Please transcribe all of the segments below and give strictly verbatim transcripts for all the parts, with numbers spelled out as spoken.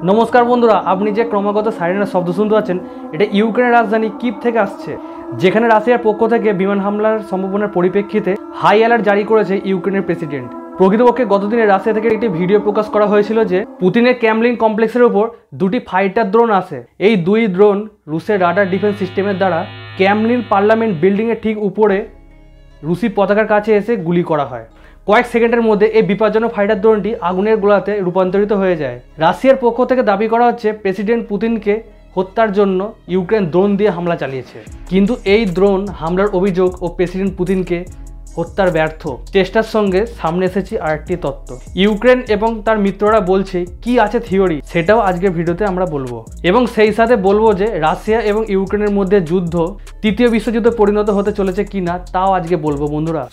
नमस्कार बंधुरा आपनी जे क्रमागत साइरेনের शब्द শুনতে পাচ্ছেন এটা ইউক্রেনের রাজধানী কিভ থেকে আসছে যেখানে রাশিয়ার পক্ষ থেকে বিমান হামলার সম্ভাবনার পরিপ্রেক্ষিতে হাই অ্যালার্ট জারি করেছে ইউক্রেনের প্রেসিডেন্ট। প্রকৃতপক্ষে গতদিনে রাশিয়া থেকে একটি ভিডিও প্রকাশ করা হয়েছিল যে পুতিনের ক্রেমলিন কমপ্লেক্সের উপর দুটি ফাইটার ড্রোন আছে। এই দুই ড্রোন রুশের রাডার ডিফেন্স সিস্টেমের দ্বারা ক্রেমলিন পার্লামেন্ট বিল্ডিং এর ঠিক উপরে রুশি পতাকার কাছে এসে গুলি করা হয়। কয়েক সেকেন্ডের মধ্যে এই বিপজ্জনক ফাইটার ড্রোনটি আগুনের গোলাতে রূপান্তরিত হয়ে যায়। রাশিয়ার পক্ষ থেকে দাবি করা হচ্ছে প্রেসিডেন্ট পুতিনকে হত্যার জন্য ইউক্রেন ড্রোন দিয়ে হামলা চালিয়েছে, কিন্তু এই ড্রোন হামলার অভিযোগ ও প্রেসিডেন্ট পুতিনকে হত্যার ব্যর্থ চেষ্টার সঙ্গে সামনে এসেছে আরেকটি তত্ত্ব। ইউক্রেন এবং তার মিত্ররা বলছে কি আছে থিওরি, সেটাও আজকের ভিডিওতে আমরা বলবো এবং সেই সাথে বলবো যে রাশিয়া এবং ইউক্রেনের মধ্যে যুদ্ধ তৃতীয় বিশ্বযুদ্ধে পরিণত হতে চলেছে কিনা তাও আজকে বলবো বন্ধুরা।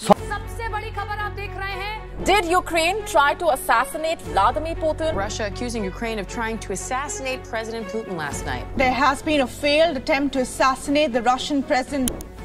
Did Ukraine try to assassinate Vladimir Putin? Russia accusing Ukraine of trying to assassinate President Putin last night. There has been a failed attempt to assassinate the Russian president.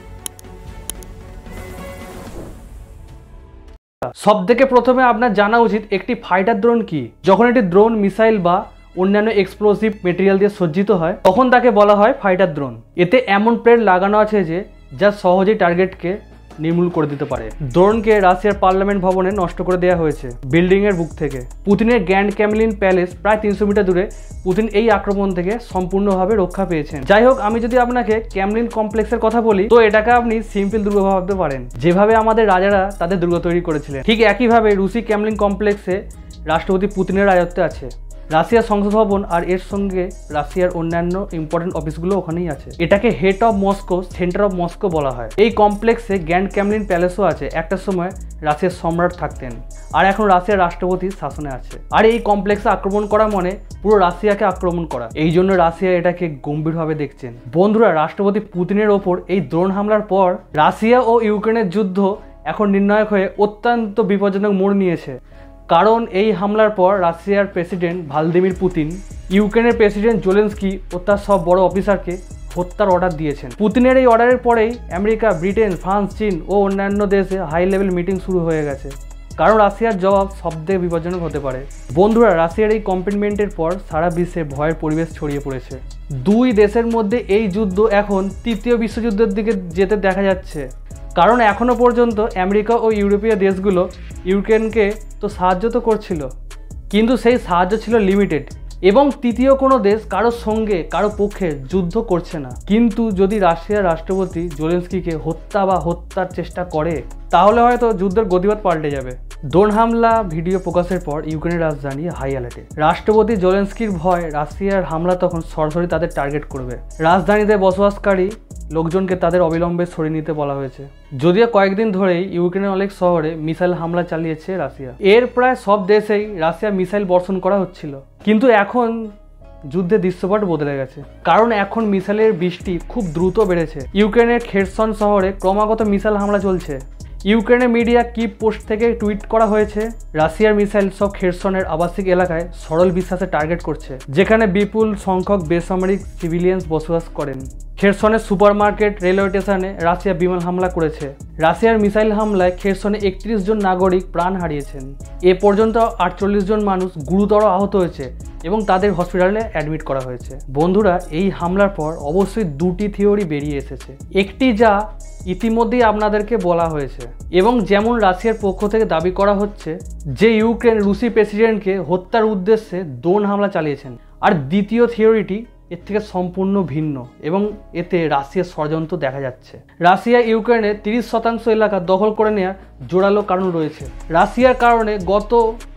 সবথেকে প্রথমে আপনার জানা উচিত একটি ফাইটার ড্রোন কি। যখন একটি drone missile বা অন্যান্য এক্সপ্লোসিভ মেটেরিয়াল দিয়ে সজ্জিত হয় তখন তাকে বলা হয় ফাইটার ড্রোন। এতে এমন প্লেট লাগানো আছে যে যা সহজেই টার্গেটকে নির্মূল করে দিতে পারে। ড্রোনকে রাশিয়ার পার্লামেন্ট ভবনে নষ্ট করে দেওয়া হয়েছে বিল্ডিং এর বুক থেকে। পুতিনের গ্র্যান্ড ক্রেমলিন প্যালেস প্রায় তিনশো মিটার দূরে। পুতিন এই আক্রমণ থেকে সম্পূর্ণভাবে রক্ষা পেয়েছেন। যাই হোক, আমি যদি আপনাকে ক্রেমলিন কমপ্লেক্সের কথা বলি তো এটাকে আপনি সিম্পল দুর্গ ভাবতে পারেন। যেভাবে আমাদের রাজারা তাদের দুর্গ তৈরি করেছিলেন ঠিক একইভাবে রুশি ক্রেমলিন কমপ্লেক্সে রাষ্ট্রপতি পুতিনের রাজত্বে আছে। রাশিয়ার সংসদ ভবন আর এর সঙ্গে রাশিয়ার অন্যান্য ইম্পর্টেন্ট অফিসগুলো ওখানেই আছে। এটাকে head of Moscow, centre of Moscow বলা হয়। এই কমপ্লেক্সে গ্র্যান্ড ক্রেমলিন প্যালেসও আছে। একটা সময় রাশিয়ার সম্রাট থাকতেন আর এখন রাশিয়ার রাষ্ট্রপতির শাসনে আছে। আর এই কমপ্লেক্সে আক্রমণ করা মানে পুরো রাশিয়াকে আক্রমণ করা। এই জন্য রাশিয়া এটাকে গম্ভীরভাবে দেখছেন। বন্ধুরা, রাষ্ট্রপতি পুতিনের ওপর এই ড্রোন হামলার পর রাশিয়া ও ইউক্রেনের যুদ্ধ এখন নির্ণায়ক হয়ে অত্যন্ত বিপজ্জনক মোড় নিয়েছে। কারণ এই হামলার পর রাশিয়ার প্রেসিডেন্ট ভ্লাদিমির পুতিন ইউক্রেনের প্রেসিডেন্ট জেলেনস্কি ও তার সব বড় অফিসারকে হত্যার অর্ডার দিয়েছেন। পুতিনের এই অর্ডারের পরেই আমেরিকা, ব্রিটেন, ফ্রান্স, চীন ও অন্যান্য দেশে হাই লেভেল মিটিং শুরু হয়ে গেছে। কারণ রাশিয়ার জবাব সবথেকে বিপজ্জনক হতে পারে। বন্ধুরা, রাশিয়ার এই কমিটমেন্টের পর সারা বিশ্বে ভয়ের পরিবেশ ছড়িয়ে পড়েছে। দুই দেশের মধ্যে এই যুদ্ধ এখন তৃতীয় বিশ্বযুদ্ধের দিকে যেতে দেখা যাচ্ছে। কারণ এখনও পর্যন্ত আমেরিকা ও ইউরোপীয় দেশগুলো ইউক্রেনকে তো সাহায্য তো করছিল, কিন্তু সেই সাহায্য ছিল লিমিটেড এবং তৃতীয় কোনো দেশ কারোর সঙ্গে কারো পক্ষে যুদ্ধ করছে না। কিন্তু যদি রাশিয়ার রাষ্ট্রপতি জেলেনস্কিকে হত্যা বা হত্যার চেষ্টা করে তাহলে হয়তো যুদ্ধের গতিপথ পাল্টে যাবে। ড্রোন হামলা ভিডিও প্রকাশের পর ইউক্রেনের রাজধানী হাই অ্যালার্টে। রাষ্ট্রপতি জেলেনস্কির ভয় রাশিয়ার হামলা তখন সরাসরি তাদের টার্গেট করবে। রাজধানীতে বসবাসকারী লোকজনকে তাদের অবিলম্বে সরিয়ে নিতে বলা হয়েছে। যদিও কয়েকদিন ধরেই ইউক্রেনের অনেক শহরে মিসাইল হামলা চালিয়েছে রাশিয়া। এর প্রায় সব দেশেই রাশিয়া মিসাইল বর্ষণ করা হচ্ছিল, কিন্তু এখন যুদ্ধের দৃশ্যপট বদলে গেছে। কারণ এখন মিসাইলের বৃষ্টি খুব দ্রুত বেড়েছে। ইউক্রেনের খেরসন শহরে ক্রমাগত মিসাইল হামলা চলছে। ইউক্রেনের মিডিয়া কিভ পোস্ট থেকে টুইট করা হয়েছে রাশিয়ার মিসাইল সব খেরসনের আবাসিক এলাকায় সরল বিশ্বাসে টার্গেট করছে, যেখানে বিপুল সংখ্যক বেসামরিক সিভিলিয়ানস বসবাস করেন। খেরসনের সুপারমার্কেট, রেলওয়ে স্টেশনে রাশিয়া বিমান হামলা করেছে। রাশিয়ার মিসাইল হামলায় খেরসনে একত্রিশ জন নাগরিক প্রাণ হারিয়েছেন। এ পর্যন্ত আটচল্লিশ জন মানুষ গুরুতর আহত হয়েছে এবং তাদের হসপিটালে অ্যাডমিট করা হয়েছে। বন্ধুরা, এই হামলার পর অবশ্যই দুটি থিওরি বেরিয়ে এসেছে। একটি যা ইতিমধ্যেই আপনাদেরকে বলা হয়েছে এবং যেমন রাশিয়ার পক্ষ থেকে দাবি করা হচ্ছে যে ইউক্রেন রুশি প্রেসিডেন্টকে হত্যার উদ্দেশ্যে ড্রোন হামলা চালিয়েছেন। আর দ্বিতীয় থিওরিটি এর থেকে সম্পূর্ণ ভিন্ন এবং এতে রাশিয়ার ষড়যন্ত্র দেখা যাচ্ছে। রাশিয়া ইউক্রেনের তিরিশ শতাংশ এলাকা দখল করে নেওয়ার জোরালো কারণ রয়েছে। রাশিয়ার কারণে গত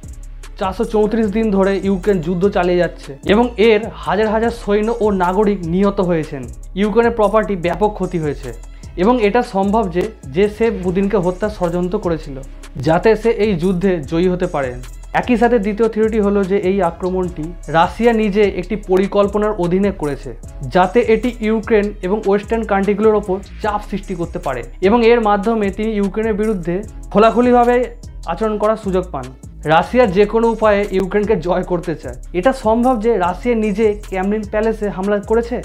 চারশো চৌত্রিশ দিন ধরে ইউক্রেন যুদ্ধ চালিয়ে যাচ্ছে এবং এর হাজার হাজার সৈন্য ও নাগরিক নিহত হয়েছেন। ইউক্রেনের প্রপার্টি ব্যাপক ক্ষতি হয়েছে এবং এটা সম্ভব যে যে সে পুতিনকে হত্যার ষড়যন্ত্র করেছিল যাতে সে এই যুদ্ধে জয়ী হতে পারেন। একই সাথে দ্বিতীয় থিওরিটি হলো যে এই আক্রমণটি রাশিয়া নিজে একটি পরিকল্পনার অধীনে করেছে যাতে এটি ইউক্রেন এবং ওয়েস্টার্ন কান্ট্রিগুলোর ওপর চাপ সৃষ্টি করতে পারে এবং এর মাধ্যমে তিনি ইউক্রেনের বিরুদ্ধে খোলাখুলিভাবে আচরণ করার সুযোগ পান। রাশিয়া যে কোনো উপায়ে ইউক্রেনকে জয় করতে চায়। এটা সম্ভব যে রাশিয়া নিজে ক্রেমলিন প্যালেসে হামলা করেছে।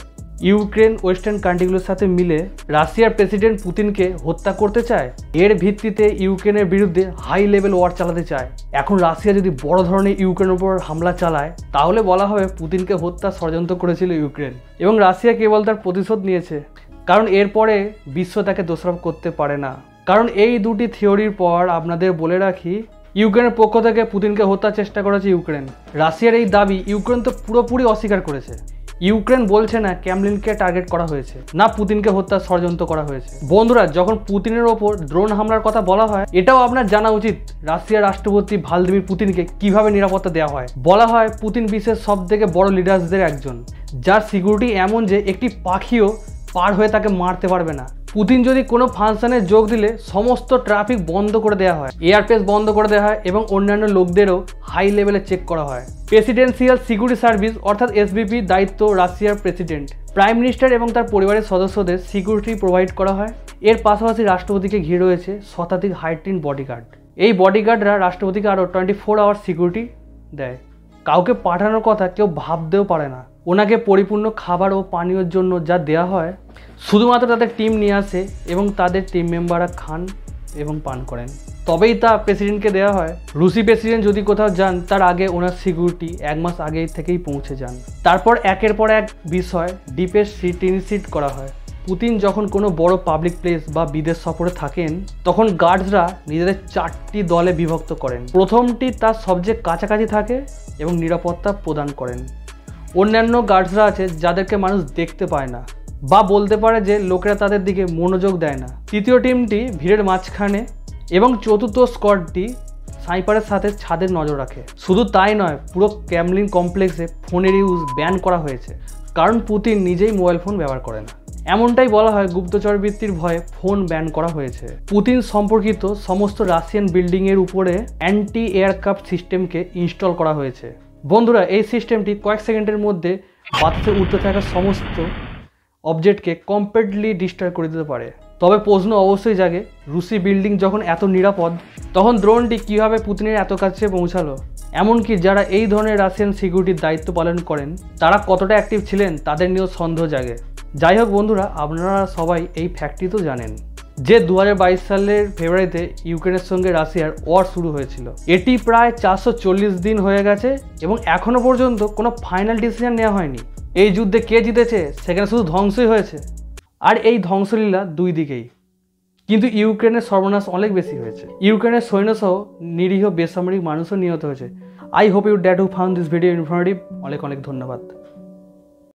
ইউক্রেন ওয়েস্টার্ন কান্ট্রিগুলোর সাথে মিলে রাশিয়ার প্রেসিডেন্ট পুতিনকে হত্যা করতে চায়। এর ভিত্তিতে ইউক্রেনের বিরুদ্ধে হাই লেভেল ওয়ার চালাতে চায়। এখন রাশিয়া যদি বড় ধরনের ইউক্রেনের উপর হামলা চালায় তাহলে বলা হবে পুতিনকে হত্যা ষড়যন্ত্র করেছিল ইউক্রেন, এবং রাশিয়া কেবল তার প্রতিশোধ নিয়েছে, কারণ এরপরে বিশ্ব তাকে দোষারোপ করতে পারে না। কারণ এই দুটি থিওরির পর আপনাদের বলে রাখি, ইউক্রেনের পক্ষ থেকে পুতিনকে হত্যার চেষ্টা করেছে ইউক্রেন। রাশিয়ার এই দাবি ইউক্রেন তো পুরোপুরি অস্বীকার করেছে। ইউক্রেন বলছে না ক্রেমলিনকে টার্গেট করা হয়েছে, না পুতিনকে হত্যার ষড়যন্ত্র করা হয়েছে। বন্ধুরা, যখন পুতিনের ওপর ড্রোন হামলার কথা বলা হয়, এটাও আপনার জানা উচিত রাশিয়ার রাষ্ট্রপতি ভ্লাদিমির পুতিনকে কিভাবে নিরাপত্তা দেওয়া হয়। বলা হয় পুতিন বিশ্বের সব থেকে বড় লিডার্সদের একজন, যার সিকিউরিটি এমন যে একটি পাখিও পার হয়ে তাকে মারতে পারবে না। পুতিন যদি কোনো ফাংশনে যোগ দিলে সমস্ত ট্রাফিক বন্ধ করে দেওয়া হয়, এয়ারপেস বন্ধ করে দেওয়া হয় এবং অন্যান্য লোকদেরও হাই লেভেলে চেক করা হয়। প্রেসিডেন্সিয়াল সিকিউরিটি সার্ভিস অর্থাৎ এসবিপি দায়িত্ব রাশিয়ার প্রেসিডেন্ট, প্রাইম মিনিস্টার এবং তার পরিবারের সদস্যদের সিকিউরিটি প্রোভাইড করা হয়। এর পাশাপাশি রাষ্ট্রপতিকে ঘিরে রয়েছে শতাধিক হাইটিন বডিগার্ড। এই বডিগার্ডরা রাষ্ট্রপতিকে আরও টোয়েন্টি ফোর আওয়ার সিকিউরিটি দেয়। কাউকে পাঠানোর কথা কেউ ভাবতেও পারে না। ওনাকে পরিপূর্ণ খাবার ও পানীয়র জন্য যা দেওয়া হয় শুধুমাত্র তাদের টিম নিয়ে আসে এবং তাদের টিম মেম্বাররা খান এবং পান করেন, তবেই তা প্রেসিডেন্টকে দেওয়া হয়। রুশি প্রেসিডেন্ট যদি কোথাও যান তার আগে ওনার সিকিউরিটি এক মাস আগে থেকেই পৌঁছে যান। তারপর একের পর এক বিষয় ডিপে সিট ইনিশিয়েট করা হয়। পুতিন যখন কোনো বড় পাবলিক প্লেস বা বিদেশ সফরে থাকেন তখন গার্ডসরা নিজেদের চারটি দলে বিভক্ত করেন। প্রথমটি তার সবচেয়ে কাছাকাছি থাকে এবং নিরাপত্তা প্রদান করেন। অন্যান্য গার্ডসরা আছে যাদেরকে মানুষ দেখতে পায় না বা বলতে পারে যে লোকেরা তাদের দিকে মনোযোগ দেয় না। তৃতীয় টিমটি ভিড়ের মাঝখানে এবং চতুর্থ স্কোয়াডটি স্নাইপারের সাথে ছাদের নজর রাখে। শুধু তাই নয়, পুরো ক্রেমলিন কমপ্লেক্সে ফোনের ইউজ ব্যান করা হয়েছে, কারণ পুতিন নিজেই মোবাইল ফোন ব্যবহার করে না। এমনটাই বলা হয় গুপ্তচর বৃত্তির ভয়ে ফোন ব্যান করা হয়েছে। পুতিন সম্পর্কিত সমস্ত রাশিয়ান বিল্ডিংয়ের উপরে অ্যান্টি এয়ারক্রাফট সিস্টেমকে ইনস্টল করা হয়েছে। বন্ধুরা, এই সিস্টেমটি কয়েক সেকেন্ডের মধ্যে বাতাসে উঠতে থাকা সমস্ত অবজেক্টকে কমপ্লিটলি ডিস্ট্রয় করে দিতে পারে। তবে প্রশ্ন অবশ্যই জাগে, রুশি বিল্ডিং যখন এত নিরাপদ তখন ড্রোনটি কীভাবে পুতিনের এত কাছে পৌঁছালো? এমনকি যারা এই ধরনের রাশিয়ান সিকিউরিটির দায়িত্ব পালন করেন তারা কতটা অ্যাক্টিভ ছিলেন তাদের নিয়েও সন্দেহ জাগে। যাই হোক বন্ধুরা, আপনারা সবাই এই ফ্যাক্টটি তো জানেন যে দু হাজার বাইশ সালের ফেব্রুয়ারিতে ইউক্রেনের সঙ্গে রাশিয়ার ওয়ার শুরু হয়েছিল। এটি প্রায় চারশো চল্লিশ দিন হয়ে গেছে এবং এখনও পর্যন্ত কোনো ফাইনাল ডিসিশন নেওয়া হয়নি। এই যুদ্ধে কে জিতেছে সেখানে শুধু ধ্বংসই হয়েছে, আর এই ধ্বংসলীলা দুই দিকেই। কিন্তু ইউক্রেনের সর্বনাশ অনেক বেশি হয়েছে। ইউক্রেনের সৈন্যসহ নিরীহ বেসামরিক মানুষও নিহত হয়েছে। I hope you that who found this video informative. অনেক অনেক ধন্যবাদ।